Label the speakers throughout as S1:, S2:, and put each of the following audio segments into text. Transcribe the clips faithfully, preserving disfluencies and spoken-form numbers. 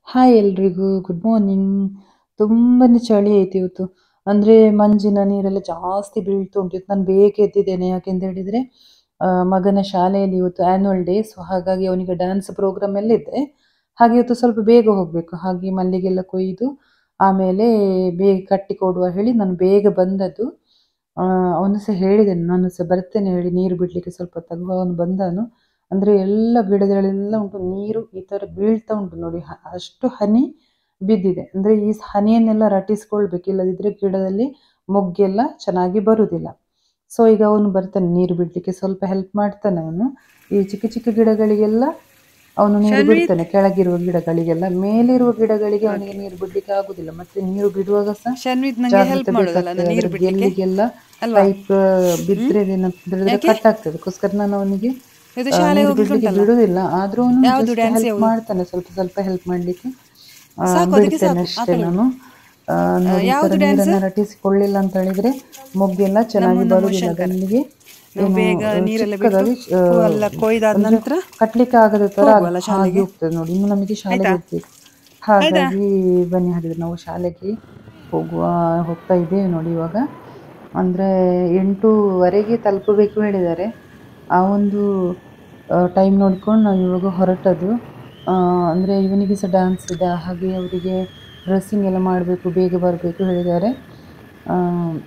S1: Hi ಎಲ್ರಿಗೂ good morning. ತುಂಬಾನೇ ಚಳಿ ಐತಿ ಇವತ್ತು. ಅಂದ್ರೆ ಮಂಜಿನ ನೀರೆಲ್ಲ ಜಾಸ್ತಿ ಬೀಳ್ತಾ ಉಂಟು. ಇವತ್ತು ನಾನು ಬೇಗ ಎದ್ದಿದ್ದೇನೆ, ಯಾಕೆಂತ ಹೇಳಿದ್ರೆ ಆ, ಮಗನ ಶಾಲೆಯಲ್ಲಿ ಇವತ್ತು ಆನ್ಯುವಲ್ ಡೇ. ಸೊ ಹಾಗಾಗಿ ಅವನಿಗೆ ಡ್ಯಾನ್ಸ್ ಪ್ರೋಗ್ರಾಮ್ ಎಲ್ಲ ಇದೆ. ಹಾಗೆ ಇವತ್ತು ಸ್ವಲ್ಪ ಬೇಗ ಹೋಗ್ಬೇಕು. ಹಾಗೆ ಮಲ್ಲಿಗೆಲ್ಲ ಕೊಯ್ದು ಆಮೇಲೆ ಬೇಗ ಕಟ್ಟಿ ಕೊಡುವ ಹೇಳಿ ನಾನು ಬೇಗ ಬಂದದ್ದು. ಆ, ಅವನು ಸಹ ಹೇಳಿದ್ದೇನೆ, ನಾನು ಸಹ ಬರ್ತೇನೆ ಹೇಳಿ ನೀರು ಬಿಡ್ಲಿಕ್ಕೆ ಸ್ವಲ್ಪ ತಗುವ. ಅವನು ಬಂದನು. ಅಂದ್ರೆ ಎಲ್ಲ ಗಿಡಗಳೆಲ್ಲ ಉಂಟು, ನೀರು ಈ ತರ ಬೀಳ್ತಾ ಉಂಟು ನೋಡಿ. ಹ- ಅಷ್ಟು ಹನಿ ಬಿದ್ದಿದೆ. ಅಂದ್ರೆ ಈ ಹನಿಯನ್ನೆಲ್ಲ ರಟಿಸ್ಕೊಳ್ಬೇಕು, ಇಲ್ಲದಿದ್ರೆ ಗಿಡದಲ್ಲಿ ಮೊಗ್ಗೆಲ್ಲ ಚೆನ್ನಾಗಿ ಬರುದಿಲ್ಲ. ಸೊ ಈಗ ಅವನು ಬರ್ತಾನೆ ನೀರು ಬಿಡ್ಲಿಕ್ಕೆ, ಸ್ವಲ್ಪ ಹೆಲ್ಪ್ ಮಾಡ್ತಾನೆ ಅವನು. ಈ ಚಿಕ್ಕ ಚಿಕ್ಕ ಗಿಡಗಳಿಗೆಲ್ಲ ಅವನು ನೀರು ಬಿಡ್ತಾನೆ,
S2: ಶನ್ವಿತ್
S1: ಕೆಳಗಿರುವ ಗಿಡಗಳಿಗೆಲ್ಲ. ಮೇಲಿರುವ ಗಿಡಗಳಿಗೆ ಅವನಿಗೆ
S2: ಓಕೆ
S1: ನೀರು ಬಿಡ್ಲಿಕ್ಕೆ ಆಗುದಿಲ್ಲ. ಮತ್ತೆ ನೀರು ಬಿಡುವಾಗ ಸಹ
S2: ಶನ್ವಿತ್ ನಂಗೆ ಹೆಲ್ಪ್
S1: ಜಾಗ್ರತೆ
S2: ಮಾಡೋದಲ್ಲ
S1: ಬೇಕಾಗ್ತದೆ.
S2: ನಾನು
S1: ಅದರ
S2: ನೀರು ಬಿಡ್ಲಿಕ್ಕೆ
S1: ಗೆಲ್ಲಿಗೆಲ್ಲ
S2: ಅಲ್ವಾ?
S1: ಪೈಪ್
S2: ಹ್ಮ್
S1: ಬಿದ್ರೆ ಏನಂತ ಹೇಳಿದ್ರೆ
S2: ಯಾಕೆ
S1: ಕಟ್ ಆಗ್ತದೆ. ಅದಕ್ಕೋಸ್ಕರ ನಾನು ಅವನಿಗೆ
S2: ಇದು
S1: ಆ,
S2: ಶಾಲೆಗೆ
S1: ನೀರು
S2: ಹೋಗ್ಲಿಕ್ಕೆ
S1: ಬಿಡ್ಲಿಕ್ಕೆ
S2: ಉಂಟಲ್ಲ?
S1: ಬಿಡುದಿಲ್ಲ. ಆದ್ರೂ ಅವನು
S2: ಯಾವುದು
S1: ಜಸ್ಟ್
S2: ಡ್ಯಾನ್ಸ್
S1: ಹೆಲ್ಪ್
S2: ಯಾವುದು?
S1: ಮಾಡ್ತಾನೆ, ಸ್ವಲ್ಪ ಸ್ವಲ್ಪ ಹೆಲ್ಪ್ ಮಾಡ್ಲಿಕ್ಕೆ ಆ,
S2: ಸಾಕು, ಅದಕ್ಕೆ
S1: ಬಿಡ್ತೇನೆ
S2: ಸಾಕು. ಆ
S1: ಅಷ್ಟೇ
S2: ಕಡೆ ಬಿಡು.
S1: ನಾನು. ಆ,
S2: ಆ,
S1: ನೋಡಿ, ಈ ತರ
S2: ಯಾವುದು ಡ್ಯಾನ್ಸ್?
S1: ನೀರನ್ನ ರಟಿಸಿಕೊಳ್ಳಿಲ್ಲ ಅಂತ ಹೇಳಿದ್ರೆ ಮೊಗ್ಗೆಲ್ಲ
S2: ನಮ್ಮ
S1: ಚೆನ್ನಾಗಿ
S2: ನಮ್ಮ
S1: ಬರುದಿಲ್ಲ.
S2: ಶಂಕರ.
S1: ಅಲ್ಲಿಗೆ
S2: ನಾವು
S1: ಏನು
S2: ಬೇಗ
S1: ಆ,
S2: ನೀರೆಲ್ಲ ಬಿಟ್ಟು
S1: ಚಿಕ್ಕದಾಗಿ ಆ,
S2: ಹೂವೆಲ್ಲ ಕೊಯ್ದಾದ
S1: ಅಂದ್ರೆ
S2: ನಂತರ
S1: ಕಟ್ಲಿಕ್ಕೆ ಆಗದ ತರ ಆಗ್-
S2: ಹೋಗುವಲ್ಲ
S1: ಹಾಗೆ
S2: ಶಾಲೆಗೆ.
S1: ಹೋಗ್ತದೆ ನೋಡಿ. ಇನ್ನು ನಮಗೆ ಶಾಲೆಗೆ
S2: ಆಯ್ತಾ
S1: ಹೋಗ್ಬೇಕು.
S2: ಆಯ್ತಾ
S1: ಹಾಗಾಗಿ ಬನ್ನಿ, ಹಾಗಿದ್ರೆ ನಾವು ಶಾಲೆಗೆ ಹೋಗುವ. ಹೋಗ್ತಾ ಇದ್ದೇವೆ ನೋಡಿ ಇವಾಗ. ಅಂದ್ರೆ ಎಂಟೂವರೆಗೆ ತಲುಪಬೇಕು ಹೇಳಿದ್ದಾರೆ. ಆ ಒಂದು ಟೈಮ್ ನೋಡ್ಕೊಂಡು ನಾವು ಇವಾಗ ಹೊರಟದ್ದು. ಆ, ಅಂದ್ರೆ ಇವನಿಗೆ ಸಹ ಡ್ಯಾನ್ಸ್ ಇದೆ, ಹಾಗೆ ಅವರಿಗೆ ಡ್ರೆಸ್ಸಿಂಗ್ ಎಲ್ಲ ಮಾಡಬೇಕು, ಬೇಗ ಬರಬೇಕು ಹೇಳಿದ್ದಾರೆ. ಆ,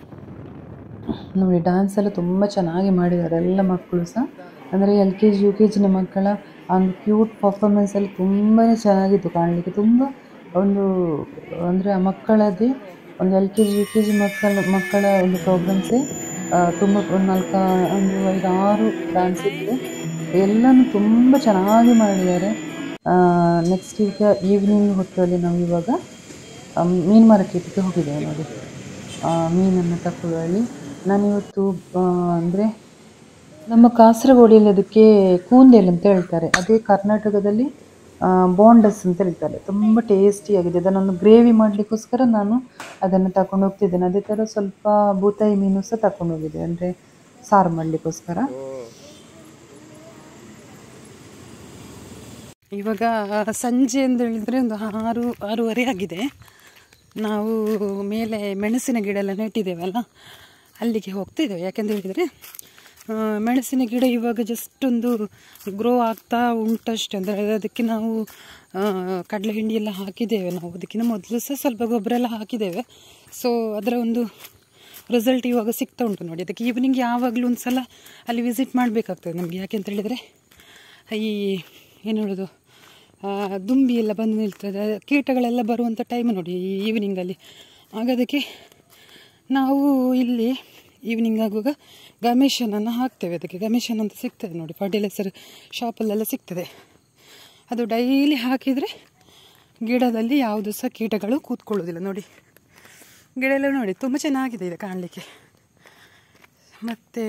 S1: ನೋಡಿ, ಡ್ಯಾನ್ಸ್ ಎಲ್ಲ ತುಂಬ ಚೆನ್ನಾಗಿ ಮಾಡಿದ್ದಾರೆ ಎಲ್ಲ ಮಕ್ಕಳು ಸಹ. ಅಂದರೆ L K G U K ಜಿನ ಮಕ್ಕಳ ಆ ಒಂದು ಕ್ಯೂಟ್ ಪರ್ಫಾರ್ಮೆನ್ಸ್ ಎಲ್ಲ ತುಂಬಾ ಚೆನ್ನಾಗಿತ್ತು ಕಾಣಲಿಕ್ಕೆ. ತುಂಬ ಒಂದು ಅಂದರೆ ಆ ಮಕ್ಕಳದೇ ಒಂದು L K G U K G ಮಕ್ಕಳ ಮಕ್ಕಳ ಒಂದು ಪ್ರೋಗ್ರಾಮ್ಸೇ ತುಂಬ. ಒಂದು ನಾಲ್ಕು ಒಂದು ಐದು ಆರು ಡ್ಯಾನ್ಸ್ ಇತ್ತು, ಎಲ್ಲನೂ ತುಂಬ ಚೆನ್ನಾಗಿ ಮಾಡಿದ್ದಾರೆ. ನೆಕ್ಸ್ಟ್ ಈಗ ಈವ್ನಿಂಗ್ ಹೊತ್ತಲ್ಲಿ ನಾವು ಇವಾಗ ಆ, ಮೀನು ಮಾರ್ಕೆಟಿಗೆ ಹೋಗಿದ್ದೇವೆ ನೋಡಿ. ಆ, ಮೀನನ್ನು ತಕೊಳ್ಳುವಲ್ಲಿ ನಾನಿವತ್ತು ಆ, ಅಂದರೆ ನಮ್ಮ ಕಾಸರಗೋಡಿಯಲ್ಲಿ ಅದಕ್ಕೆ ಕೂಂದೇಲ್ ಅಂತ ಹೇಳ್ತಾರೆ. ಅದೇ ಕರ್ನಾಟಕದಲ್ಲಿ ಆ, ಬೋಂಡಸ್ ಅಂತ ಹೇಳ್ತಾರೆ. ತುಂಬ ಟೇಸ್ಟಿಯಾಗಿದೆ. ಅದನ್ನೊಂದು ಗ್ರೇವಿ ಮಾಡಲಿಕ್ಕೋಸ್ಕರ ನಾನು ಅದನ್ನು ತಕೊಂಡು ಹೋಗ್ತಿದ್ದೇನೆ. ಅದೇ ಥರ ಸ್ವಲ್ಪ ಬೂತಾಯಿ ಮೀನು ಸಹ ತಕೊಂಡು ಹೋಗಿದ್ದೆ, ಅಂದರೆ ಸಾರು ಮಾಡಲಿಕ್ಕೋಸ್ಕರ.
S2: ಇವಾಗ ಸಂಜೆ ಅಂತ ಹೇಳಿದ್ರೆ ಒಂದು ಆರು ಆರೂವರೆ ಆಗಿದೆ. ನಾವು ಮೇಲೆ ಮೆಣಸಿನ ಗಿಡ ಎಲ್ಲ ನೆಟ್ಟಿದ್ದೇವಲ್ಲ, ಅಲ್ಲಿಗೆ ಹೋಗ್ತಾ ಇದ್ದೇವೆ. ಯಾಕೆಂತ ಹೇಳಿದರೆ ಆ, ಮೆಣಸಿನ ಗಿಡ ಇವಾಗ ಜಸ್ಟ್ ಒಂದು ಗ್ರೋ ಆಗ್ತಾ ಉಂಟಷ್ಟೇ. ಅಂದರೆ ಅದಕ್ಕೆ ನಾವು ಆ, ಕಡಲೆ ಹಿಂಡಿ ಎಲ್ಲ ಹಾಕಿದ್ದೇವೆ. ನಾವು ಅದಕ್ಕಿಂತ ಮೊದಲು ಸಹ ಸ್ವಲ್ಪ ಗೊಬ್ಬರ ಎಲ್ಲ ಹಾಕಿದ್ದೇವೆ. ಸೊ ಅದರ ಒಂದು ರಿಸಲ್ಟ್ ಇವಾಗ ಸಿಗ್ತಾ ಉಂಟು ನೋಡಿ. ಅದಕ್ಕೆ ಈವ್ನಿಂಗ್ ಯಾವಾಗಲೂ ಒಂದು ಸಲ ಅಲ್ಲಿ ವಿಸಿಟ್ ಮಾಡಬೇಕಾಗ್ತದೆ ನಮಗೆ. ಯಾಕೆಂತ ಹೇಳಿದರೆ ಈ ಏನು ಹೇಳೋದು, ಆ, ದುಂಬಿ ಎಲ್ಲ ಬಂದು ನಿಲ್ತದೆ, ಕೀಟಗಳೆಲ್ಲ ಬರುವಂಥ ಟೈಮ್ ನೋಡಿ ಈ ಈವ್ನಿಂಗಲ್ಲಿ. ಆಗ ಅದಕ್ಕೆ ನಾವು ಇಲ್ಲಿ ಈವ್ನಿಂಗ್ ಆಗುವಾಗ ಗಮೇಶನನ್ನು ಹಾಕ್ತೇವೆ. ಅದಕ್ಕೆ ಗಮೇಶನ್ ಅಂತ ಸಿಗ್ತದೆ ನೋಡಿ, ಫರ್ಟಿಲೈಸರ್ ಶಾಪಲ್ಲೆಲ್ಲ ಸಿಗ್ತದೆ. ಅದು ಡೈಲಿ ಹಾಕಿದರೆ ಗಿಡದಲ್ಲಿ ಯಾವುದು ಸಹ ಕೀಟಗಳು ಕೂತ್ಕೊಳ್ಳೋದಿಲ್ಲ ನೋಡಿ. ಗಿಡ ಎಲ್ಲ ನೋಡಿ ತುಂಬ ಚೆನ್ನಾಗಿದೆ ಇದು ಕಾಣಲಿಕ್ಕೆ. ಮತ್ತು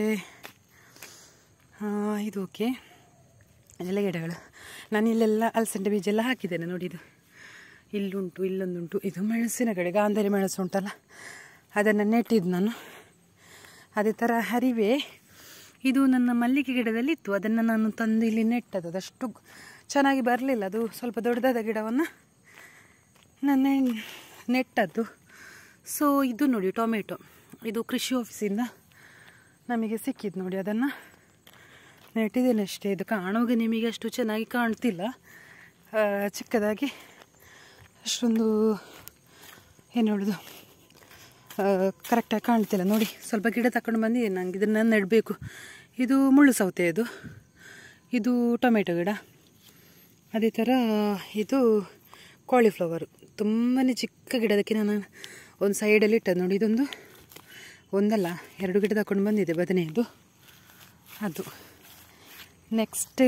S2: ಇದು ಓಕೆ, ಎಲ್ಲ ಗಿಡಗಳು. ನಾನು ಇಲ್ಲೆಲ್ಲ ಅಲಸಂಡೆ ಬೀಜ ಎಲ್ಲ ಹಾಕಿದ್ದೇನೆ ನೋಡಿ. ಇದು ಇಲ್ಲುಂಟು, ಇಲ್ಲೊಂದುಂಟು. ಇದು ಮೆಣಸಿನ ಕಡೆ ಗಾಂಧಾರಿ ಮೆಣಸು ಉಂಟಲ್ಲ, ಅದನ್ನು ನೆಟ್ಟಿದ್ದು ನಾನು. ಅದೇ ಥರ ಹರಿವೆ, ಇದು ನನ್ನ ಮಲ್ಲಿಗೆ ಗಿಡದಲ್ಲಿ ಇತ್ತು, ಅದನ್ನು ನಾನು ತಂದು ಇಲ್ಲಿ ನೆಟ್ಟದ್ದು. ಅದಷ್ಟು ಚೆನ್ನಾಗಿ ಬರಲಿಲ್ಲ, ಅದು ಸ್ವಲ್ಪ ದೊಡ್ಡದಾದ ಗಿಡವನ್ನು ನಾನು ನೆಟ್ಟದ್ದು. ಸೊ ಇದು ನೋಡಿ ಟೊಮೆಟೊ, ಇದು ಕೃಷಿ ಆಫೀಸಿಂದ ನಮಗೆ ಸಿಕ್ಕಿದ್ದು ನೋಡಿ. ಅದನ್ನು ನೆಟ್ಟಿದ್ದೇನೆ ಅಷ್ಟೇ. ಇದು ಕಾಣುವಾಗ ನಿಮಗೆ ಅಷ್ಟು ಚೆನ್ನಾಗಿ ಕಾಣ್ತಿಲ್ಲ, ಚಿಕ್ಕದಾಗಿ ಅಷ್ಟೊಂದು ಏನು ಹೇಳೋದು ಕರೆಕ್ಟಾಗಿ ಕಾಣ್ತಿಲ್ಲ ನೋಡಿ. ಸ್ವಲ್ಪ ಗಿಡ ತಗೊಂಡು ಬಂದಿದ್ದೀನಿ, ನನಗೆ ಇದನ್ನು ನೆಡಬೇಕು. ಇದು ಮುಳ್ಳು ಸೌತೆ, ಇದು ಇದು ಟೊಮೆಟೊ ಗಿಡ. ಅದೇ ಥರ ಇದು ಕಾಲಿಫ್ಲವರು, ತುಂಬಾ ಚಿಕ್ಕ ಗಿಡ. ಅದಕ್ಕೆ ನಾನು ಒಂದು ಸೈಡಲ್ಲಿ ಇಟ್ಟದ್ದು ನೋಡಿ. ಇದೊಂದು ಒಂದಲ್ಲ ಎರಡು ಗಿಡ ತಗೊಂಡು ಬಂದಿದೆ, ಬದನೆಯದು. ಅದು ನೆಕ್ಸ್ಟ್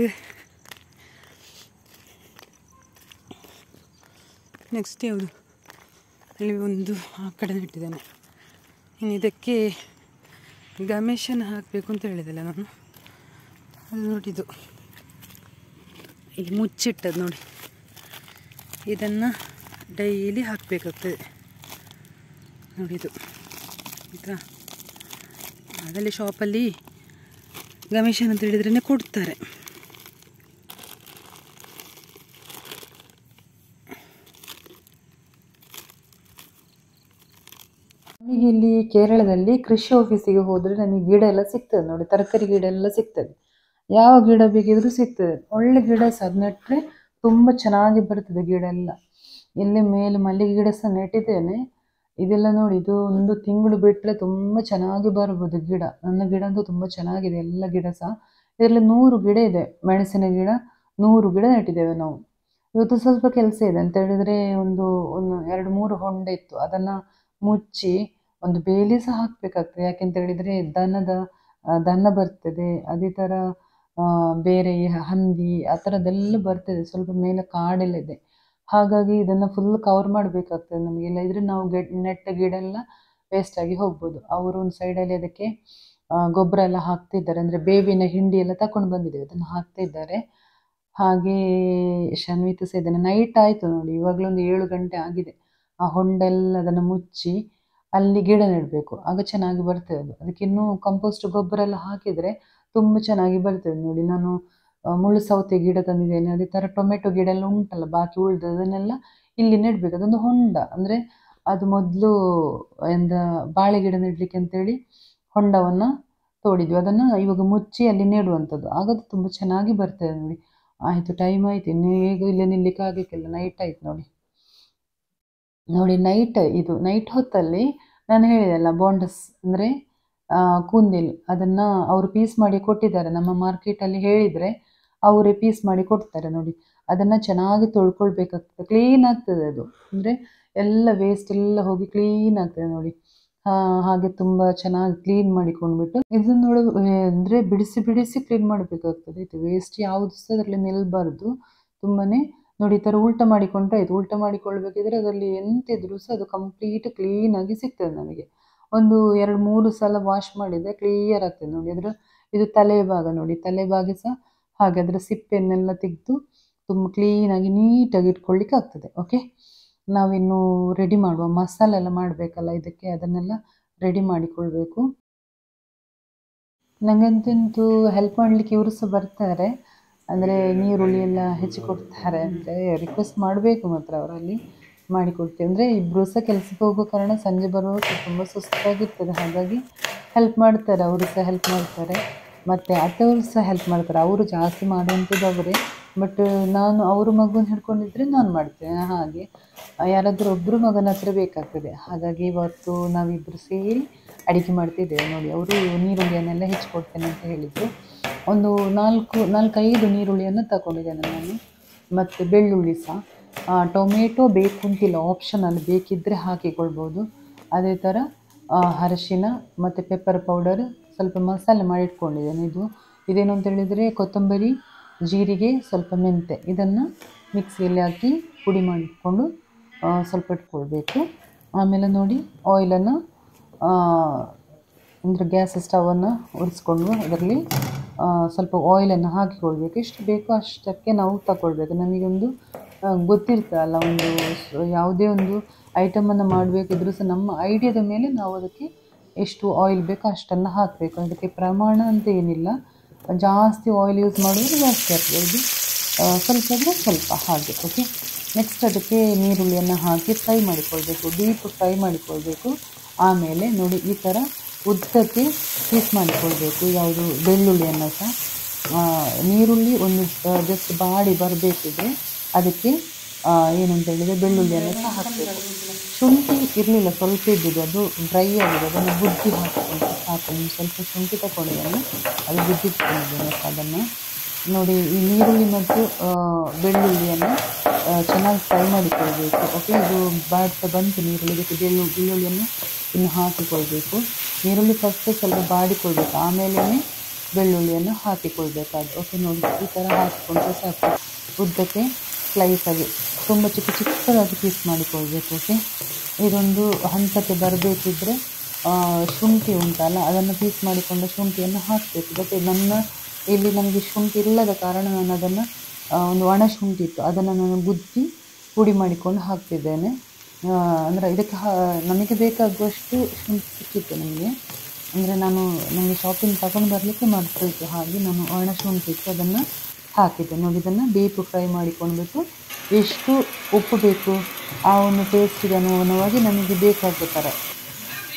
S2: ನೆಕ್ಸ್ಟ್ ಯಾವುದು, ಇಲ್ಲಿ ಒಂದು ಆ ಕಡೆ ನೆಟ್ಟಿದ್ದೇನೆ. ಇನ್ನು ಇದಕ್ಕೆ ಗಮೇಶನ ಹಾಕಬೇಕು ಅಂತ ಹೇಳಿದೆಲ್ಲ ನಾನು, ಅದು ನೋಡಿದ್ದು ಇಲ್ಲಿ ಮುಚ್ಚಿಟ್ಟದ್ದು ನೋಡಿ. ಇದನ್ನು ಡೈಲಿ ಹಾಕಬೇಕಾಗ್ತದೆ ನೋಡಿದ್ದು ಆಯಿತಾ. ಅದರಲ್ಲಿ ಶಾಪಲ್ಲಿ ಗಮೇಶನ್ ಅಂತ ಹೇಳಿದ್ರೇ ಕೊಡ್ತಾರೆ.
S1: ನಮಗೆ ಇಲ್ಲಿ ಕೇರಳದಲ್ಲಿ ಕೃಷಿ ಆಫೀಸಿಗೆ ಹೋದರೆ ನಮಗೆ ಗಿಡ ಎಲ್ಲ ಸಿಗ್ತದೆ ನೋಡಿ, ತರಕಾರಿ ಗಿಡ ಎಲ್ಲ ಸಿಗ್ತದೆ. ಯಾವ ಗಿಡ ಬೇಕಿದ್ರೂ ಸಿಗ್ತದೆ. ಒಳ್ಳೆ ಗಿಡ ಸಹ ನೆಟ್ಟರೆ ತುಂಬ ಚೆನ್ನಾಗಿ ಬರ್ತದೆ ಗಿಡ ಎಲ್ಲ. ಇಲ್ಲಿ ಮೇಲೆ ಮಲ್ಲಿಗೆ ಗಿಡ ಸಹ ನೆಟ್ಟಿದ್ದೇನೆ. ಇದೆಲ್ಲ ನೋಡಿ, ಇದು ಒಂದು ತಿಂಗಳು ಬಿಟ್ಟರೆ ತುಂಬ ಚೆನ್ನಾಗಿ ಬರ್ಬೋದು ಗಿಡ. ನನ್ನ ಗಿಡ ಅಂತೂ ತುಂಬ ಚೆನ್ನಾಗಿದೆ, ಎಲ್ಲ ಗಿಡ ಸಹ. ಇದರಲ್ಲಿ ನೂರು ಗಿಡ ಇದೆ, ಮೆಣಸಿನ ಗಿಡ ನೂರು ಗಿಡ ನೆಟ್ಟಿದ್ದೇವೆ ನಾವು. ಇವತ್ತು ಸ್ವಲ್ಪ ಕೆಲಸ ಇದೆ ಅಂತ ಹೇಳಿದರೆ, ಒಂದು ಒಂದು ಎರಡು ಮೂರು ಹೊಂಡ ಇತ್ತು, ಅದನ್ನು ಮುಚ್ಚಿ ಒಂದು ಬೇಲಿ ಸಹ ಹಾಕಬೇಕಾಗ್ತದೆ. ಯಾಕೆಂತ ಹೇಳಿದರೆ ದನದ ದನ ಬರ್ತದೆ, ಅದೇ ಥರ ಬೇರೆ ಹಂದಿ ಆ ಥರದ್ದೆಲ್ಲ ಬರ್ತದೆ. ಸ್ವಲ್ಪ ಮೇಲೆ ಕಾಡೆಲ್ಲ ಇದೆ, ಹಾಗಾಗಿ ಇದನ್ನು ಫುಲ್ ಕವರ್ ಮಾಡಬೇಕಾಗ್ತದೆ ನಮಗೆ. ಇಲ್ಲದಿದ್ದರೆ ನಾವು ಗೆಡ್ ನೆಟ್ಟ ಗಿಡ ಎಲ್ಲ ವೇಸ್ಟಾಗಿ ಹೋಗ್ಬೋದು. ಅವರು ಒಂದು ಸೈಡಲ್ಲಿ ಅದಕ್ಕೆ ಗೊಬ್ಬರ ಎಲ್ಲ ಹಾಕ್ತಿದ್ದಾರೆ, ಅಂದರೆ ಬೇವಿನ ಹಿಂಡಿ ಎಲ್ಲ ತಗೊಂಡು ಬಂದಿದ್ದೇವೆ, ಅದನ್ನು ಹಾಕ್ತಿದ್ದಾರೆ. ಹಾಗೇ ಶನ್ವಿತ ಸಹ ಇದ್ದಾನೆ. ನೈಟ್ ಆಯಿತು ನೋಡಿ, ಇವಾಗಲೊಂದು ಏಳು ಗಂಟೆ ಆಗಿದೆ. ಆ ಹೊಂಡೆಲ್ಲ ಅದನ್ನು ಮುಚ್ಚಿ ಅಲ್ಲಿ ಗಿಡ ನೆಡಬೇಕು, ಆಗ ಚೆನ್ನಾಗಿ ಬರ್ತದೆ ಅದು. ಅದಕ್ಕೆ ಇನ್ನೂ ಕಂಪೋಸ್ಟ್ ಗೊಬ್ಬರ ಎಲ್ಲ ಹಾಕಿದರೆ ತುಂಬ ಚೆನ್ನಾಗಿ ಬರ್ತದೆ ನೋಡಿ. ನಾನು ಮುಳ್ಳು ಸೌತೆ ಗಿಡ ತಂದಿದ್ದೇನೆ, ಅದೇ ಥರ ಟೊಮೆಟೊ ಗಿಡ ಎಲ್ಲ ಉಂಟಲ್ಲ ಬಾಕಿ ಉಳಿದು, ಅದನ್ನೆಲ್ಲ ಇಲ್ಲಿ ನೆಡಬೇಕು. ಅದೊಂದು ಹೊಂಡ, ಅಂದರೆ ಅದು ಮೊದಲು ಎಂದ ಬಾಳೆ ಗಿಡ ನೆಡಲಿಕ್ಕೆ ಅಂತೇಳಿ ಹೊಂಡವನ್ನು ತೋಡಿದ್ವಿ, ಅದನ್ನು ಇವಾಗ ಮುಚ್ಚಿ ಅಲ್ಲಿ ನೆಡುವಂಥದ್ದು. ಆಗದು ತುಂಬ ಚೆನ್ನಾಗಿ ಬರ್ತದೆ ನೋಡಿ. ಆಯಿತು, ಟೈಮ್ ಆಯಿತು, ಇನ್ನು ಹೇಗೂ ಇಲ್ಲೇ ನಿಲ್ಲಿಕ್ಕೆ ಆಗಲಿಕ್ಕಿಲ್ಲ, ನೈಟ್ ಆಯ್ತು ನೋಡಿ. ನೋಡಿ ನೈಟ್, ಇದು ನೈಟ್ ಹೊತ್ತಲ್ಲಿ ನಾನು ಹೇಳಿದೆಲ್ಲ ಬೋಂಡಸ್ ಅಂದರೆ ಕೂಂದಿಲ್, ಅದನ್ನು ಅವರು ಪೀಸ್ ಮಾಡಿ ಕೊಟ್ಟಿದ್ದಾರೆ. ನಮ್ಮ ಮಾರ್ಕೆಟಲ್ಲಿ ಹೇಳಿದರೆ ಅವರೇ ಪೀಸ್ ಮಾಡಿ ಕೊಡ್ತಾರೆ ನೋಡಿ. ಅದನ್ನು ಚೆನ್ನಾಗಿ ತೊಳ್ಕೊಳ್ಬೇಕಾಗ್ತದೆ, ಕ್ಲೀನ್ ಆಗ್ತದೆ ಅದು, ಅಂದರೆ ಎಲ್ಲ ವೇಸ್ಟ್ ಎಲ್ಲ ಹೋಗಿ ಕ್ಲೀನ್ ಆಗ್ತದೆ ನೋಡಿ. ಹಾಗೆ ತುಂಬ ಚೆನ್ನಾಗಿ ಕ್ಲೀನ್ ಮಾಡಿಕೊಂಡ್ಬಿಟ್ಟು ಇದನ್ನು ನೋಡಿ, ಅಂದರೆ ಬಿಡಿಸಿ ಬಿಡಿಸಿ ಕ್ಲೀನ್ ಮಾಡಬೇಕಾಗ್ತದೆ. ಇದು ವೇಸ್ಟ್ ಯಾವುದು ಸಹ ಅದರಲ್ಲಿ ನಿಲ್ಲಬಾರ್ದು. ತುಂಬಾ ನೋಡಿ, ಈ ಥರ ಉಲ್ಟ ಮಾಡಿಕೊಂಡ್ರೆ ಆಯಿತು. ಉಲ್ಟ ಮಾಡಿಕೊಳ್ಬೇಕಿದ್ರೆ ಅದರಲ್ಲಿ ಎಂತಿದ್ರೂ ಸಹ ಅದು ಕಂಪ್ಲೀಟ್ ಕ್ಲೀನಾಗಿ ಸಿಗ್ತದೆ ನಮಗೆ. ಒಂದು ಎರಡು ಮೂರು ಸಲ ವಾಶ್ ಮಾಡಿದರೆ ಕ್ಲಿಯರ್ ಆಗ್ತದೆ ನೋಡಿ. ಅದರ ಇದು ತಲೆ ಭಾಗ ನೋಡಿ, ತಲೆ ಭಾಗ ಸಹ ಹಾಗೆ ಅದರ ಸಿಪ್ಪೆಯನ್ನೆಲ್ಲ ತೆಗೆದು ತುಂಬ ಕ್ಲೀನಾಗಿ ನೀಟಾಗಿ ಇಟ್ಕೊಳ್ಳಿಕ್ಕೆ ಆಗ್ತದೆ. ಓಕೆ, ನಾವಿನ್ನು ರೆಡಿ ಮಾಡುವ, ಮಸಾಲೆ ಎಲ್ಲ ಮಾಡಬೇಕಲ್ಲ ಇದಕ್ಕೆ, ಅದನ್ನೆಲ್ಲ ರೆಡಿ ಮಾಡಿಕೊಳ್ಬೇಕು. ನನಗಂತೂ ಹೆಲ್ಪ್ ಮಾಡಲಿಕ್ಕೆ ಇವರು ಸಹ ಬರ್ತಾರೆ, ಅಂದರೆ ನೀರುಳ್ಳಿ ಎಲ್ಲ ಹೆಚ್ಚಿಕೊಡ್ತಾರೆ. ಅಂದರೆ ರಿಕ್ವೆಸ್ಟ್ ಮಾಡಬೇಕು ಮಾತ್ರ, ಅವರಲ್ಲಿ ಮಾಡಿಕೊಡ್ತೀವಿ. ಅಂದರೆ ಇಬ್ಬರು ಸಹ ಕೆಲಸಕ್ಕೆ ಹೋಗೋ ಕಾರಣ ಸಂಜೆ ಬರುವಾಗ ತುಂಬ ಸುಸ್ತಾಗಿರ್ತದೆ, ಹಾಗಾಗಿ ಹೆಲ್ಪ್ ಮಾಡ್ತಾರೆ, ಅವರು ಸಹ ಹೆಲ್ಪ್ ಮಾಡ್ತಾರೆ. ಮತ್ತು ಅತ್ತೆಯವರು ಸಹ ಹೆಲ್ಪ್ ಮಾಡ್ತಾರೆ, ಅವರು ಜಾಸ್ತಿ ಮಾಡುವಂಥದ್ದು ಅವರೇ. ಬಟ್ ನಾನು ಅವರು ಮಗುನ ಹಿಡ್ಕೊಂಡಿದ್ರೆ ನಾನು ಮಾಡ್ತೇನೆ. ಹಾಗೆ ಯಾರಾದರೂ ಒಬ್ಬರು ಮಗನ ಹತ್ರ ಬೇಕಾಗ್ತದೆ, ಹಾಗಾಗಿ ಇವತ್ತು ನಾವಿಬ್ಬರು ಸೇರಿ ಅಡುಗೆ ಮಾಡ್ತಿದ್ದೇವೆ ನೋಡಿ. ಅವರು ನೀರುಳ್ಳಿಯನ್ನೆಲ್ಲ ಹೆಚ್ಚಿಕೊಡ್ತೇನೆ ಅಂತ ಹೇಳಿದರು. ಒಂದು ನಾಲ್ಕು ನಾಲ್ಕೈದು ನೀರುಳ್ಳಿಯನ್ನು ತಗೊಂಡಿದ್ದೇನೆ ನಾನು, ಮತ್ತು ಬೆಳ್ಳುಳ್ಳಿ ಸಹ. ಟೊಮೆಟೊ ಬೇಕು ಅಂತಿಲ್ಲ, ಆಪ್ಷನಲ್ಲಿ, ಬೇಕಿದ್ದರೆ ಹಾಕಿಕೊಳ್ಬೋದು. ಅದೇ ಥರ ಅರಶಿನ ಮತ್ತು ಪೆಪ್ಪರ್ ಪೌಡರ್, ಸ್ವಲ್ಪ ಮಸಾಲೆ ಮಾಡಿಟ್ಕೊಂಡಿದ್ದೇನೆ. ಇದು ಇದೇನು ಅಂತ ಹೇಳಿದರೆ ಕೊತ್ತಂಬರಿ, ಜೀರಿಗೆ, ಸ್ವಲ್ಪ ಮೆಂತೆ, ಇದನ್ನು ಮಿಕ್ಸಿಯಲ್ಲಿ ಹಾಕಿ ಪುಡಿ ಮಾಡಿಟ್ಕೊಂಡು ಸ್ವಲ್ಪ ಇಟ್ಕೊಳ್ಬೇಕು. ಆಮೇಲೆ ನೋಡಿ, ಆಯಿಲನ್ನು ಅಂದರೆ ಗ್ಯಾಸ್ ಸ್ಟವನ್ನು ಉರಿಸ್ಕೊಂಡು ಅದರಲ್ಲಿ ಸ್ವಲ್ಪ ಆಯಿಲನ್ನು ಹಾಕಿಕೊಳ್ಬೇಕು. ಎಷ್ಟು ಬೇಕೋ ಅಷ್ಟಕ್ಕೆ ನಾವು ತಗೊಳ್ಬೇಕು. ನಮಗೊಂದು ಗೊತ್ತಿರ್ತಲ್ಲ, ಒಂದು ಯಾವುದೇ ಒಂದು ಐಟಮನ್ನು ಮಾಡಬೇಕಿದ್ರೂ ಸಹ ನಮ್ಮ ಐಡಿಯಾದ ಮೇಲೆ ನಾವು ಅದಕ್ಕೆ ಎಷ್ಟು ಆಯಿಲ್ ಬೇಕೋ ಅಷ್ಟನ್ನು ಹಾಕಬೇಕು. ಅದಕ್ಕೆ ಪ್ರಮಾಣ ಅಂತ ಏನಿಲ್ಲ, ಜಾಸ್ತಿ ಆಯಿಲ್ ಯೂಸ್ ಮಾಡಿದ್ರೆ ಜಾಸ್ತಿ ಆಗ್ತದೆ, ಇದು ಸ್ವಲ್ಪ ಅಂದರೆ ಸ್ವಲ್ಪ ಹಾಗೆ. ಓಕೆ, ನೆಕ್ಸ್ಟ್ ಅದಕ್ಕೆ ನೀರುಳ್ಳಿಯನ್ನು ಹಾಕಿ ಫ್ರೈ ಮಾಡಿಕೊಳ್ಬೇಕು, ಡೀಪ್ ಫ್ರೈ ಮಾಡಿಕೊಳ್ಬೇಕು. ಆಮೇಲೆ ನೋಡಿ, ಈ ಥರ ಉದ್ದಕ್ಕೆ ಪೀಸ್ ಮಾಡಿಕೊಳ್ಬೇಕು ಯಾವುದು ಬೆಳ್ಳುಳ್ಳಿಯನ್ನು ಸಹ. ನೀರುಳ್ಳಿ ಒಂದು ಜಸ್ಟ್ ಬಾಡಿ ಬರಬೇಕಿದ್ರೆ ಅದಕ್ಕೆ ಏನಂತ ಹೇಳಿದರೆ ಬೆಳ್ಳುಳ್ಳಿಯನ್ನು ಸಹ ಹಾಕಬೇಕು. ಶುಂಠಿ ಇರಲಿಲ್ಲ, ಸ್ವಲ್ಪ ಇದ್ದಿದ್ದು, ಅದು ಡ್ರೈ ಆಗಿದೆ, ಅದನ್ನು ಬುದ್ಧಿ ಹಾಕಿಕೊಂಡು ಹಾಕೊಂಡು ಸ್ವಲ್ಪ ಶುಂಠಿ ತಗೊಂಡಿದ್ದೇನೆ, ಅದು ಬುದ್ಧಿ ಇಟ್ಕೊಂಡಿದ್ದೇನೆ. ಅದನ್ನು ನೋಡಿ, ಈ ನೀರುಳ್ಳಿ ಮತ್ತು ಬೆಳ್ಳುಳ್ಳಿಯನ್ನು ಚೆನ್ನಾಗಿ ಫ್ರೈ ಮಾಡಿಕೊಳ್ಬೇಕು. ಓಕೆ, ಇದು ಬಾಡ್ತಾ ಬಂತು ನೀರುಳ್ಳಿ, ಇದಕ್ಕೆ ಬೆಳ್ಳು ಬೆಳ್ಳುಳ್ಳಿಯನ್ನು ಇನ್ನು ಹಾಕಿಕೊಳ್ಬೇಕು. ನೀರುಳ್ಳಿ ಫಸ್ಟು ಸ್ವಲ್ಪ ಬಾಡಿಕೊಳ್ಬೇಕು, ಆಮೇಲೆ ಬೆಳ್ಳುಳ್ಳಿಯನ್ನು ಹಾಕಿಕೊಳ್ಬೇಕಾದ್ದು. ಓಕೆ ನೋಡಿ, ಈ ಥರ ಹಾಕಿಕೊಂಡ್ರೆ ಸಾಕು. ಉದ್ದಕ್ಕೆ ಸ್ಲೈಸಾಗಿ ತುಂಬ ಚಿಕ್ಕ ಚಿಕ್ಕದಾಗಿ ಪೀಸ್ ಮಾಡಿಕೊಳ್ಬೇಕು. ಓಕೆ, ಇದೊಂದು ಹಂತಕ್ಕೆ ಬರಬೇಕಿದ್ರೆ ಶುಂಠಿ ಉಂಟಲ್ಲ, ಅದನ್ನು ಪೀಸ್ ಮಾಡಿಕೊಂಡ ಶುಂಠಿಯನ್ನು ಹಾಕಬೇಕು. ಬಟ್ ನನ್ನ ಇಲ್ಲಿ ನನಗೆ ಶುಂಠಿ ಇಲ್ಲದ ಕಾರಣ ನಾನು ಅದನ್ನು ಒಂದು ಒಣ ಶುಂಠಿ ಇತ್ತು, ಅದನ್ನು ನಾನು ಗುದ್ದಿ ಪುಡಿ ಮಾಡಿಕೊಂಡು ಹಾಕ್ತಿದ್ದೇನೆ. ಅಂದರೆ ಇದಕ್ಕೆ ನಮಗೆ ಬೇಕಾಗುವಷ್ಟು ಶುಂಠಿ ಸಿಕ್ಕಿತ್ತು ನನಗೆ, ಅಂದರೆ ನಾನು ನನಗೆ ಶಾಪಿಂಗ್ ತಗೊಂಡು ಬರಲಿಕ್ಕೆ ಮಾಡ್ಕೊಳ್ತು, ಹಾಗೆ ನಾನು ಒಣ ಶುಂಠಿ ಇತ್ತು ಅದನ್ನು ಹಾಕಿದ್ದೆ ನೋಡಿ. ಇದನ್ನು ಡೀಪ್ ಫ್ರೈ ಮಾಡಿಕೊಂಡ್ಬಿಟ್ಟು ಎಷ್ಟು ಉಪ್ಪು ಬೇಕು ಆ ಒಂದು ಟೇಸ್ಟಿಗೆ ಅನುಗುಣವಾಗಿ ನಮಗೆ ಬೇಕಾಗೋ ಥರ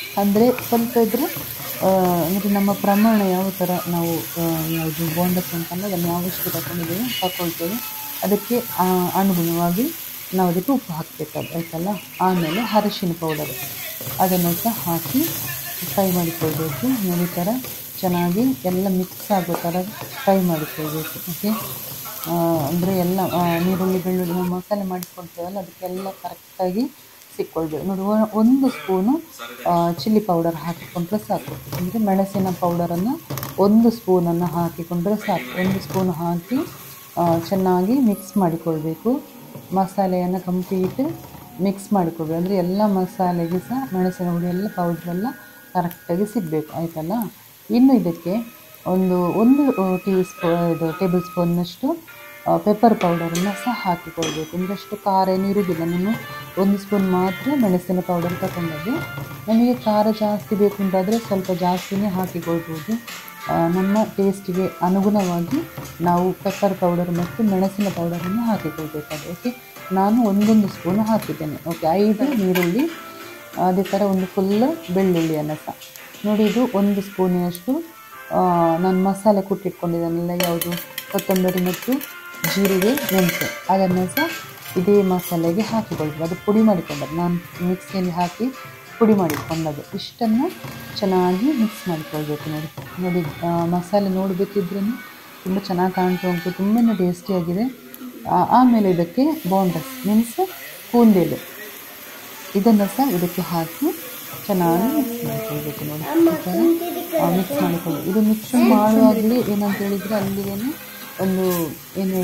S1: ಅಂದರೆ ಸ್ವಲ್ಪ ಇದ್ದರೆ ಅಂದರೆ ನಮ್ಮ ಪ್ರಮಾಣ ಯಾವ ಥರ ನಾವು ಯಾವುದು ಬೋಂಡಸ್ ಅಂತಲ್ಲ ಅದನ್ನು ಯಾವಷ್ಟು ತಗೊಂಡಿದ್ದೇವೆ ತಗೊಳ್ತೇವೆ ಅದಕ್ಕೆ ಅನುಗುಣವಾಗಿ ನಾವು ಅದಕ್ಕೆ ಉಪ್ಪು ಹಾಕಬೇಕಾದ ಆಯ್ತಲ್ಲ. ಆಮೇಲೆ ಅರಿಶಿನ ಪೌಡರ್ ಅದನ್ನು ಸಹ ಹಾಕಿ ಫ್ರೈ ಮಾಡಿಕೊಳ್ಬೇಕು. ಈ ಥರ ಚೆನ್ನಾಗಿ ಎಲ್ಲ ಮಿಕ್ಸ್ ಆಗೋ ಥರ ಫ್ರೈ ಮಾಡಿಕೊಳ್ಬೇಕು. ಓಕೆ, ಅಂದರೆ ಎಲ್ಲ ನೀರುಳ್ಳಿ ಬೆಳ್ಳುಳ್ಳಿ ನಾವು ಮಸಾಲೆ ಮಾಡಿಕೊಳ್ತೇವಲ್ಲ ಅದಕ್ಕೆಲ್ಲ ಕರೆಕ್ಟಾಗಿ ಸಿಕ್ಕೊಳ್ಬೇಕು ನೋಡಿ. ಒಂದು ಸ್ಪೂನು ಚಿಲ್ಲಿ ಪೌಡರ್ ಹಾಕಿಕೊಂಡ್ರೆ ಸಾಕು. ಅಂದರೆ ಮೆಣಸಿನ ಪೌಡರನ್ನು ಒಂದು ಸ್ಪೂನನ್ನು ಹಾಕಿಕೊಂಡ್ರೆ ಸಾಕು. ಒಂದು ಸ್ಪೂನ್ ಹಾಕಿ ಚೆನ್ನಾಗಿ ಮಿಕ್ಸ್ ಮಾಡಿಕೊಳ್ಬೇಕು. ಮಸಾಲೆಯನ್ನು ಕಂಪ್ಲೀಟ್ ಮಿಕ್ಸ್ ಮಾಡಿಕೊಳ್ಬೇಕು. ಅಂದರೆ ಎಲ್ಲ ಮಸಾಲೆಗೆ ಸಹ ಮೆಣಸಿನ ಹುಡಿ ಎಲ್ಲ ಪೌಡ್ರೆಲ್ಲ ಕರೆಕ್ಟಾಗಿ ಸಿಗಬೇಕು ಆಯಿತಲ್ಲ. ಇನ್ನು ಇದಕ್ಕೆ ಒಂದು ಒಂದು ಟೀ ಸ್ಪೂ ಇದು ಟೇಬಲ್ ಸ್ಪೂನ್ನಷ್ಟು ಪೆಪ್ಪರ್ ಪೌಡರನ್ನು ಸಹ ಹಾಕಿಕೊಳ್ಬೇಕು. ಒಂದಷ್ಟು ಖಾರ ಏನಿರುವುದಿಲ್ಲ, ನಾನು ಒಂದು ಸ್ಪೂನ್ ಮಾತ್ರ ಮೆಣಸಿನ ಪೌಡರ್ ತಗೊಂಡದ್ದು. ನಮಗೆ ಖಾರ ಜಾಸ್ತಿ ಬೇಕು ಅಂತಾದರೆ ಸ್ವಲ್ಪ ಜಾಸ್ತಿನೇ ಹಾಕಿಕೊಳ್ಬೋದು. ನಮ್ಮ ಟೇಸ್ಟಿಗೆ ಅನುಗುಣವಾಗಿ ನಾವು ಪೆಪ್ಪರ್ ಪೌಡರ್ ಮತ್ತು ಮೆಣಸಿನ ಪೌಡರನ್ನು ಹಾಕಿಕೊಳ್ಬೇಕಾದ್ರೆ. ಓಕೆ, ನಾನು ಒಂದೊಂದು ಸ್ಪೂನು ಹಾಕಿದ್ದೇನೆ. ಓಕೆ, ಐದು ಈರುಳ್ಳಿ, ಅದೇ ಥರ ಒಂದು ಫುಲ್ ಬೆಳ್ಳುಳ್ಳಿಯನ್ನು ಸಹ ನೋಡಿ. ಇದು ಒಂದು ಸ್ಪೂನಿನಷ್ಟು ನಾನು ಮಸಾಲೆ ಕುಟ್ಟಿಟ್ಕೊಂಡಿದ್ದಾನೆಲ್ಲ, ಯಾವುದು ಕೊತ್ತಂಬರಿ ಮತ್ತು ಜೀರಿಗೆ ಮೆಣಸು, ಅದನ್ನು ಸಹ ಇದೇ ಮಸಾಲೆಗೆ ಹಾಕಿಕೊಳ್ಬೇಕು. ಅದು ಪುಡಿ ಮಾಡಿಕೊಂಡದ್ದು, ನಾನು ಮಿಕ್ಸಿಯಲ್ಲಿ ಹಾಕಿ ಪುಡಿ ಮಾಡಿಕೊಂಡದ್ದು. ಇಷ್ಟನ್ನು ಚೆನ್ನಾಗಿ ಮಿಕ್ಸ್ ಮಾಡಿಕೊಳ್ಬೇಕು ನೋಡಿ. ನೋಡಿ ಮಸಾಲೆ ನೋಡಬೇಕಿದ್ರೂ ತುಂಬ ಚೆನ್ನಾಗಿ ಕಾಣ್ತಾ ಉಂಟು, ತುಂಬಾ ಟೇಸ್ಟಿಯಾಗಿದೆ. ಆಮೇಲೆ ಇದಕ್ಕೆ ಬೋಂಡಸ್ ಮೀನ್ಸ್ ಕೂಂದೇಲು, ಇದನ್ನು ಸಹ ಇದಕ್ಕೆ ಹಾಕಿ ಚೆನ್ನಾಗಿ ಮಿಕ್ಸ್ ಮಾಡಿಕೊಳ್ಬೇಕು ನೋಡಿ. ಮಿಕ್ಸ್ ಮಾಡಿಕೊಳ್ಳಿ. ಇದು ಮಿಕ್ಸ್ ಮಾಡುವಾಗಲೇ ಏನಂತ ಹೇಳಿದರೆ ಅಲ್ಲಿಗೆ ಒಂದು ಏನು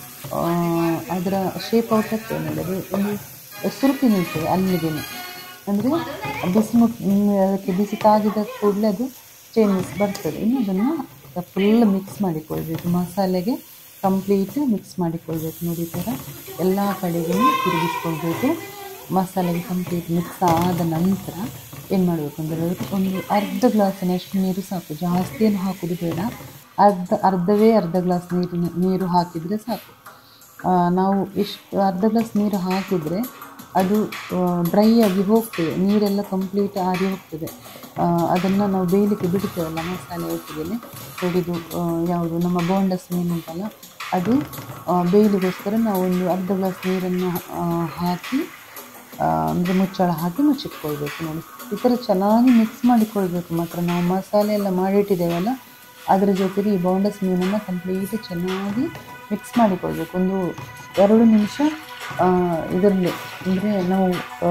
S1: ಅದರ ಶೇಪ್ ಔಟ್ ಆಗ್ತದೆ ನೋಡಿ, ಅದು ಒಂದು ಸುರುಪಿ ನಿಲ್ತದೆ ಅಲ್ಲಿಗೆ. ಅಂದರೆ ಬಿಸಿ ಮುಟ್ ಅದಕ್ಕೆ ಬಿಸಿ ತಾಗಿದ ಕೂಡಲೇ ಅದು ಚೇಂಜಸ್ ಬರ್ತದೆ. ಇನ್ನು ಅದನ್ನು ಫುಲ್ ಮಿಕ್ಸ್ ಮಾಡಿಕೊಳ್ಬೇಕು, ಮಸಾಲೆಗೆ ಕಂಪ್ಲೀಟ್ ಮಿಕ್ಸ್ ಮಾಡಿಕೊಳ್ಬೇಕು ನೋಡಿ. ಈ ಥರ ಎಲ್ಲ ಕಡೆಗೂ ತಿರುಗಿಸ್ಕೊಳ್ಬೇಕು. ಮಸಾಲೆಗೆ ಕಂಪ್ಲೀಟ್ ಮಿಕ್ಸ್ ಆದ ನಂತರ ಏನು ಮಾಡಬೇಕು ಅಂದರೆ ಒಂದು ಅರ್ಧ ಗ್ಲಾಸಿನಷ್ಟು ನೀರು ಸಾಕು, ಜಾಸ್ತಿ ಏನು ಹಾಕೋದು ಬೇಡ. ಅರ್ಧ ಅರ್ಧವೇ ಅರ್ಧ ಗ್ಲಾಸ್ ನೀರಿನ ನೀರು ಹಾಕಿದರೆ ಸಾಕು. ನಾವು ಇಷ್ಟು ಅರ್ಧ ಗ್ಲಾಸ್ ನೀರು ಹಾಕಿದರೆ ಅದು ಡ್ರೈ ಆಗಿ ಹೋಗ್ತದೆ, ನೀರೆಲ್ಲ ಕಂಪ್ಲೀಟ್ ಆರಿ ಹೋಗ್ತದೆ. ಅದನ್ನು ನಾವು ಬೇಯಲಿಕ್ಕೆ ಬಿಡ್ತೇವಲ್ಲ ಮಸಾಲೆ ಒಟ್ಟಿಗೆ. ನೋಡಿದು ಯಾವುದು ನಮ್ಮ ಬೋಂಡಸ್ ಮೀನು ಉಂಟಲ್ಲ, ಅದು ಬೇಯಲಿಗೋಸ್ಕರ ನಾವು ಒಂದು ಅರ್ಧ ಗ್ಲಾಸ್ ನೀರನ್ನು ಹಾಕಿ ಅಂದರೆ ಮುಚ್ಚಳ ಹಾಕಿ ಮುಚ್ಚಿಟ್ಕೊಳ್ಬೇಕು ನೋಡಿ. ಈ ಥರ ಚೆನ್ನಾಗಿ ಮಿಕ್ಸ್ ಮಾಡಿಕೊಳ್ಬೇಕು ಮಾತ್ರ. ನಾವು ಮಸಾಲೆ ಎಲ್ಲ ಮಾಡಿಟ್ಟಿದ್ದೇವಲ್ಲ ಅದರ ಜೊತೆಗೆ ಈ ಬೋಂಡಸ್ ಮೀನನ್ನು ಕಂಪ್ಲೀಟ್ ಚೆನ್ನಾಗಿ ಮಿಕ್ಸ್ ಮಾಡಿಕೊಳ್ಬೇಕು. ಒಂದು ಎರಡು ನಿಮಿಷ ಇದರಲ್ಲಿ ಅಂದರೆ ನಾವು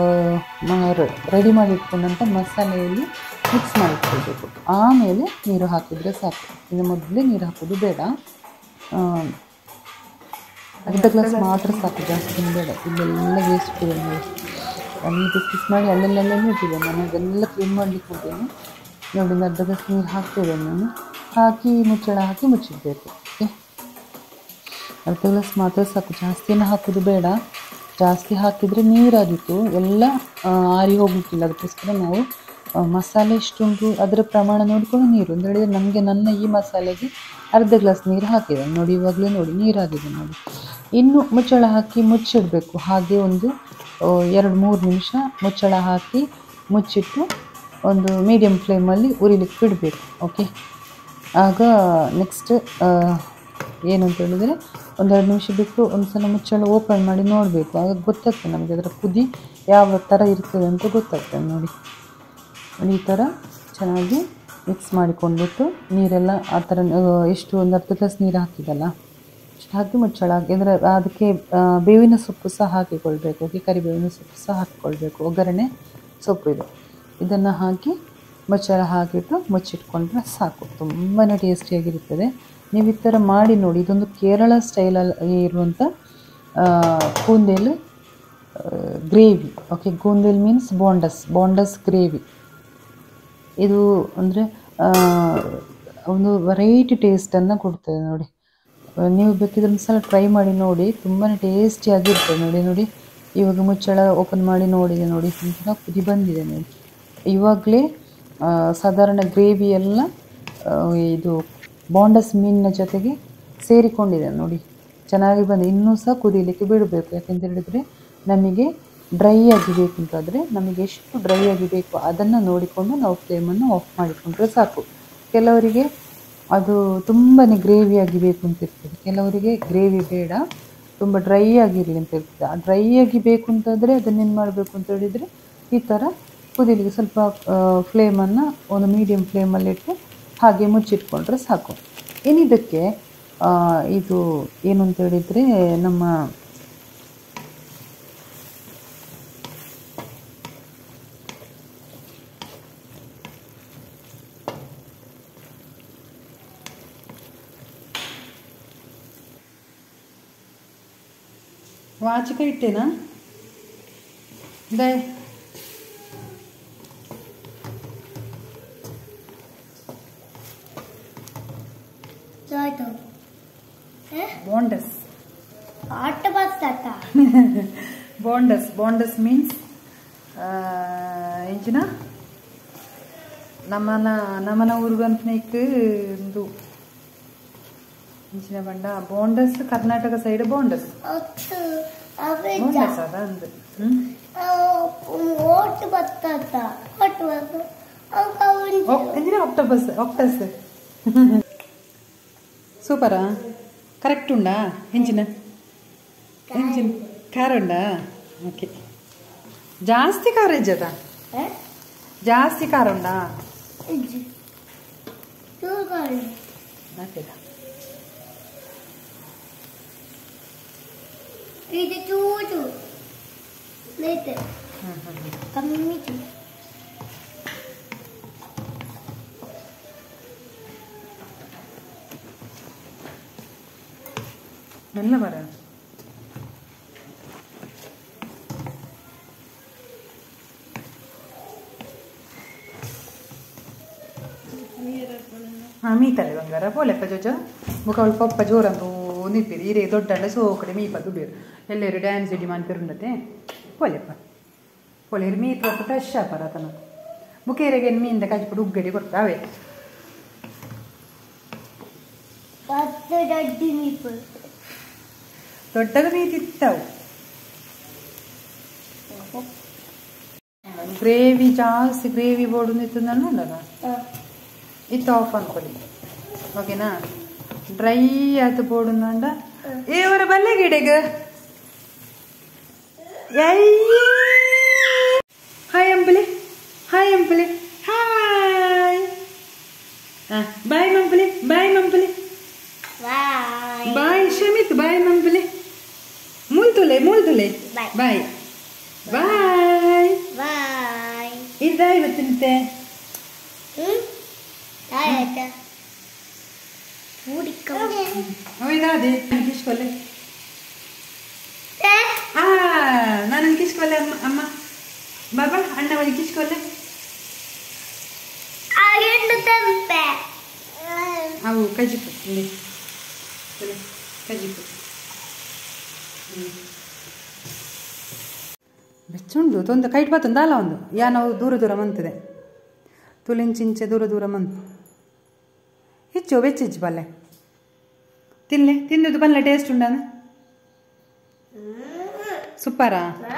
S1: ರೆಡಿ ಮಾಡಿಟ್ಕೊಂಡಂಥ ಮಸಾಲೆಯಲ್ಲಿ ಮಿಕ್ಸ್ ಮಾಡಿಟ್ಕೊಳ್ಬೇಕು. ಆಮೇಲೆ ನೀರು ಹಾಕಿದರೆ ಸಾಕು. ಇನ್ನು ಮೊದಲೇ ನೀರು ಹಾಕೋದು ಬೇಡ, ಅರ್ಧ ಗ್ಲಾಸ್ ಮಾತ್ರ ಸಾಕು, ಜಾಸ್ತಿ ಬೇಡ. ಇಲ್ಲೆಲ್ಲ ವೇಸ್ಟ್ ಇದೆ ನೋಡಿ, ಅಲ್ಲಿ ಬಿಸ್ಕಿಸ್ ಮಾಡಿ ಅಲ್ಲೆಲ್ಲೆಲ್ಲೇ ಇಟ್ಟಿದೆ. ನಾನು ಅದೆಲ್ಲ ಕ್ಲೀನ್ ಮಾಡಲಿಕ್ಕೆ ಹೋಗ್ತೇನೆ ನೋಡಿ. ಒಂದು ಅರ್ಧ ಗ್ಲಾಸ್ ನೀರು ಹಾಕ್ತಿದ್ದೇನೆ ನಾನು, ಹಾಕಿ ಮುಚ್ಚಳ ಹಾಕಿ ಮುಚ್ಚಿಡಬೇಕು. ಓಕೆ, ಅರ್ಧ ಗ್ಲಾಸ್ ಮಾತ್ರ ಸಾಕು, ಜಾಸ್ತಿನ ಹಾಕೋದು ಬೇಡ. ಜಾಸ್ತಿ ಹಾಕಿದರೆ ನೀರಾಗಿತ್ತು ಎಲ್ಲ ಆರಿ ಹೋಗಲಿಕ್ಕಿಲ್ಲ. ಅದಕ್ಕೋಸ್ಕರ ನಾವು ಮಸಾಲೆ ಎಷ್ಟುಂಟು ಅದರ ಪ್ರಮಾಣ ನೋಡಿಕೊಂಡು ನೀರು ಅಂತ ಹೇಳಿದರೆ, ನಮಗೆ ನನ್ನ ಈ ಮಸಾಲೆಗೆ ಅರ್ಧ ಗ್ಲಾಸ್ ನೀರು ಹಾಕಿದೆ ನೋಡಿ. ಇವಾಗಲೇ ನೋಡಿ ನೀರಾಗಿದೆ ನೋಡಿ. ಇನ್ನು ಮುಚ್ಚಳ ಹಾಕಿ ಮುಚ್ಚಿಡಬೇಕು. ಹಾಗೆ ಒಂದು ಎರಡು ಮೂರು ನಿಮಿಷ ಮುಚ್ಚಳ ಹಾಕಿ ಮುಚ್ಚಿಟ್ಟು ಒಂದು ಮೀಡಿಯಮ್ ಫ್ಲೇಮಲ್ಲಿ ಉರಿಲಿಕ್ಕೆ ಬಿಡಬೇಕು. ಓಕೆ, ಆಗ ನೆಕ್ಸ್ಟ್ ಏನಂತ ಹೇಳಿದರೆ ಒಂದೆರಡು ನಿಮಿಷ ಬಿಟ್ಟು ಒಂದು ಸಲ ಮುಚ್ಚಳ ಓಪನ್ ಮಾಡಿ ನೋಡಬೇಕು. ಆಗ ಗೊತ್ತಾಗ್ತದೆ ನಮಗೆ ಅದರ ಕುದಿ ಯಾವ ಥರ ಇರ್ತದೆ ಅಂತ ಗೊತ್ತಾಗ್ತದೆ ನೋಡಿ. ಈ ಥರ ಚೆನ್ನಾಗಿ ಮಿಕ್ಸ್ ಮಾಡಿಕೊಂಡ್ಬಿಟ್ಟು ನೀರೆಲ್ಲ ಆ ಥರ ಎಷ್ಟು ಒಂದು ಅರ್ಧ ಗ್ಲಾಸ್ ನೀರು ಹಾಕಿದಲ್ಲ ಅಷ್ಟು ಹಾಕಿ ಮುಚ್ಚಳ ಹಾಕಿ, ಅಂದರೆ ಅದಕ್ಕೆ ಬೇವಿನ ಸೊಪ್ಪು ಸಹ ಹಾಕಿಕೊಳ್ಬೇಕು. ಓಕೆ, ಕರಿಬೇವಿನ ಸೊಪ್ಪು ಸಹ ಹಾಕಿಕೊಳ್ಬೇಕು, ಒಗ್ಗರಣೆ ಸೊಪ್ಪು ಇದು. ಇದನ್ನು ಹಾಕಿ ಮುಚ್ಚಳ ಹಾಕಿಟ್ಟು ಮುಚ್ಚಿಟ್ಕೊಂಡ್ರೆ ಸಾಕು, ತುಂಬಾ ಟೇಸ್ಟಿಯಾಗಿರುತ್ತದೆ. ನೀವು ಈ ಥರ ಮಾಡಿ ನೋಡಿ. ಇದೊಂದು ಕೇರಳ ಸ್ಟೈಲಲ್ಲಿ ಇರುವಂಥ ಕೂಂದೇಲು ಗ್ರೇವಿ. ಓಕೆ, ಕೂಂದೇಲು ಮೀನ್ಸ್ ಬೋಂಡಸ್ ಬೋಂಡಸ್ ಗ್ರೇವಿ. ಇದು ಅಂದರೆ ಒಂದು ವೆರೈಟಿ ಟೇಸ್ಟನ್ನು ಕೊಡ್ತದೆ ನೋಡಿ. ನೀವು ಬೇಕಿದ್ರೆ ಒಂದು ಸಲ ಟ್ರೈ ಮಾಡಿ ನೋಡಿ, ತುಂಬಾ ಟೇಸ್ಟಿಯಾಗಿರ್ತದೆ ನೋಡಿ. ನೋಡಿ ಇವಾಗ ಮುಚ್ಚಳ ಓಪನ್ ಮಾಡಿ ನೋಡಿದೆ ನೋಡಿ, ತುಂಬ ಕುದಿ ಬಂದಿದೆ ನೋಡಿ. ಇವಾಗಲೇ ಸಾಧಾರಣ ಗ್ರೇವಿ ಎಲ್ಲ ಇದು ಬೋಂಡಸ್ ಮೀನಿನ ಜೊತೆಗೆ ಸೇರಿಕೊಂಡಿದೆ ನೋಡಿ, ಚೆನ್ನಾಗಿ ಬಂದು. ಇನ್ನೂ ಸಹ ಕುದಿಯಲಿಕ್ಕೆ ಬಿಡಬೇಕು. ಯಾಕೆಂತ ಹೇಳಿದರೆ ನಮಗೆ ಡ್ರೈ ಆಗಿ ಬೇಕು ಅಂತಾದರೆ ನಮಗೆ ಎಷ್ಟು ಡ್ರೈ ಆಗಿ ಬೇಕು ಅದನ್ನು ನೋಡಿಕೊಂಡು ನಾವು ಫ್ಲೇಮನ್ನು ಆಫ್ ಮಾಡಿಕೊಂಡ್ರೆ ಸಾಕು. ಕೆಲವರಿಗೆ ಅದು ತುಂಬಾ ಗ್ರೇವಿಯಾಗಿ ಬೇಕು ಅಂತ ಇರ್ತದೆ, ಕೆಲವರಿಗೆ ಗ್ರೇವಿ ಬೇಡ ತುಂಬ ಡ್ರೈ ಆಗಿರಲಿ ಅಂತ ಇರ್ತದೆ. ಆ ಡ್ರೈ ಆಗಿ ಬೇಕು ಅಂತಾದರೆ ಅದನ್ನೇನು ಮಾಡಬೇಕು ಅಂತ ಹೇಳಿದರೆ ಈ ಥರ ಕುದಿಲಿಕ್ಕೆ ಸ್ವಲ್ಪ ಫ್ಲೇಮನ್ನು ಒಂದು ಮೀಡಿಯಮ್ ಫ್ಲೇಮಲ್ಲಿಟ್ಟು ಹಾಗೆ ಮುಚ್ಚಿಟ್ಕೊಂಡ್ರೆ ಸಾಕು. ಏನಿದಕ್ಕೆ ಇದು ಏನು ಅಂತ ಹೇಳಿದರೆ ನಮ್ಮ
S2: ವಾಚಿಕ ಇಟ್ಟೇನಾ ದೇ Bondas.
S3: What about that?
S2: Bondas. Bondas means ಎಂಚಿನ ನಮ್ಮನ ನಮ್ಮನ ಊರಿಗಂತನೇಕ್ ಒಂದು ಎಂಚಿನ ಬಂಡ ಬೋಂಡಸ್ ಕರ್ನಾಟಕ ಸೈಡ್ ಬೋಂಡಸ್ ಬೋಂಡಸ್ ಅದ ಅಂದು
S3: ಓಟ್ ಬತ್ತಾತ ಓಟ್ ಬತ್ತ
S2: ಎಂಚಿನ ಆಕ್ಟೋಪಸ್ ಆಕ್ಟಸ್ ಸೂಪರಾ ಕರೆಕ್ಟ್ ಉಂಡಾ ಎಂಚಿನ ಎಂಚಿನ ಖಾರ ಉಂಡಾ ಓಕೆ ಜಾಸ್ತಿ ಖಾರ ಇಜ್ಜದ ಜಾಸ್ತಿ ಖಾರ ಉಂಡಾ
S3: ಇದು ಚೂಚು ಕಮ್ಮಿ
S2: ಮೆಲ್ಲ ಬರ ಹಾ ಮೀತಲೆ ಬಂಗಾರ ಪೋಲೆಪ್ಪ ಜೋಜ ಮುಖ ಅವಳು ಪಪ್ಪ ಜೋರಂತೂ ನಿಪ್ಪಿರಿ ಹಿರೇ ದೊಡ್ಡ ಸೋ ಕಡೆ ಮೀಪ ದುಡಿಯೋರು ಎಲ್ಲರೂ ಡ್ಯಾನ್ಸ್ ಇಡಿ ಮಾಡ್ತಿರುಂಡತೆ ಪೋಲೆಪ್ಪ ಪೋಲೆರು ಮೀತ್ ಪಪ್ಪ ಫ್ರೆಶ್ ಆಪರ ಆತನ ಮುಖೇರಿಗೆ ಮೀನಿಂದ ಕಾಜಿಬಿಟ್ಟು ಉಗ್ಗಡಿ ಕೊಡ್ತಾವೆ ದೊಡ್ಡದು ಮೀತಿತ್ತವು ಗ್ರೇವಿ ಜಾಸ್ತಿ ಗ್ರೇವಿ ಬೋರ್ಡು ನಿಂತು ಉಂಡಲ್ಲ ಇತ್ತು ಆಫ್ ಅನ್ಕೊಳ್ಳಿ ಓಕೆನಾ ಡ್ರೈ ಆಯ್ತು ಬೋರ್ಡು ನಂಡ ಇವರ ಬಲ್ಲೆ ಗಿಡಗ ಹಾಯ್ ಅಂಬಲಿ ಹಾಯ್ ಅಂಬಲಿ ಹಾಯ್ ಬಾಯ್ ಮಂಬಲಿ ಬಾಯ್ ಮಂಬಲಿ ಬಾಯ್ ಶಮಿತ್ ಬಾಯ್ ಮಂಬಲಿ ಮುಲ್ತುಲೆ ಮುಲ್ತುಲೆ ಬಾಯ್ ಬಾಯ್
S3: ಬಾಯ್
S2: ಇದ್ದ ಇವತ್ತಿನತೆ ಅವಿದಾದೆ ಕಿಸ್ಕೊಲೆ ಆ ನಾನು ಕಿಸ್ಕೊಲೆ ಅಮ್ಮ ಅಮ್ಮ ಬಾಬಾ ಅಣ್ಣ ಬಳಿ ಕಿಸ್ಕೊಲೆ ಅವು ಕಜಿಪು ಇಲ್ಲಿ ಕಜಿಪು ಬೆಚ್ಚುಂಡು ತೊಂದ ಕೈಟ್ ಬತ್ತಂದ ಅಲ್ಲ ಒಂದು ಯಾ ನಾವು ದೂರ ದೂರ ಮಂತಿದೆ ತುಲಿಂಚಿಂಚೆ ದೂರ ದೂರ ಮಂತು ಹೆಚ್ಚು ಬೆಚ್ಚಿಚ್ಚು ಬಲ್ಲೆ ತಿನ್ಲೆ ತಿನ್ನೋದು ಬಲ್ಲೆ ಟೇಸ್ಟ್ ಉಂಡಾನ ಸೂಪರಾ